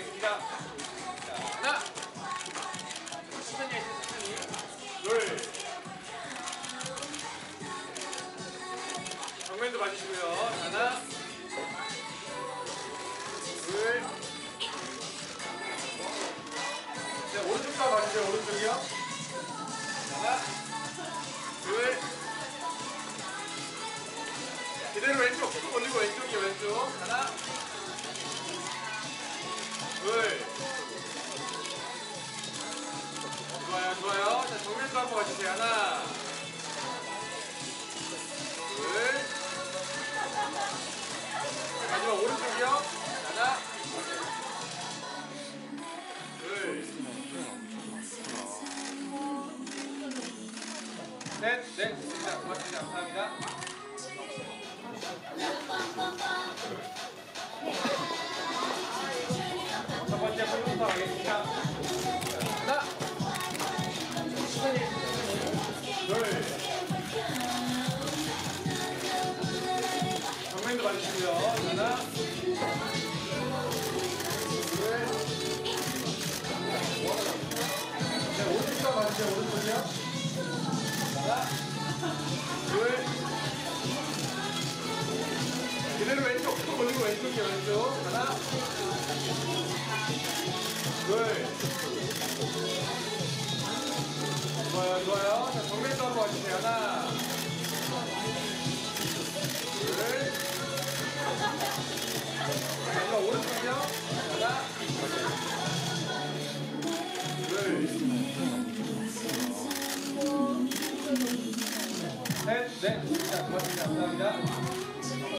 가겠습니다. 자, 하나. 천천히 해주세요, 천천히. 둘. 정면도 봐주시고요. 하나. 둘. 자, 오른쪽도 봐주세요, 오른쪽이요. 하나. 둘. 그대로 왼쪽 쭉 올리고 왼쪽이요, 왼쪽. 하나. 둘. 좋아요, 좋아요. 자, 정면도 한번 가주세요. 하나. 둘. 자, 마지막 오른쪽이요. 하나. 둘. 넷. 네, 좋습니다. 고맙습니다. 감사합니다. 첫 번째 분부터 가겠습니다. 하나. 둘. 정면도 봐주시고요. 하나. 둘. 네, 오른쪽도 봐주세요. 오른쪽이요. 하나. 둘. 그대로 왼쪽 쭉 올리고 왼쪽이요, 왼쪽. 하나. 둘. 좋아요, 좋아요. 자, 정면도 한번 와주세요. 하나. 둘. 마지막 오른쪽이요. 하나. 둘. 셋. 네. 자, 고맙습니다. 감사합니다.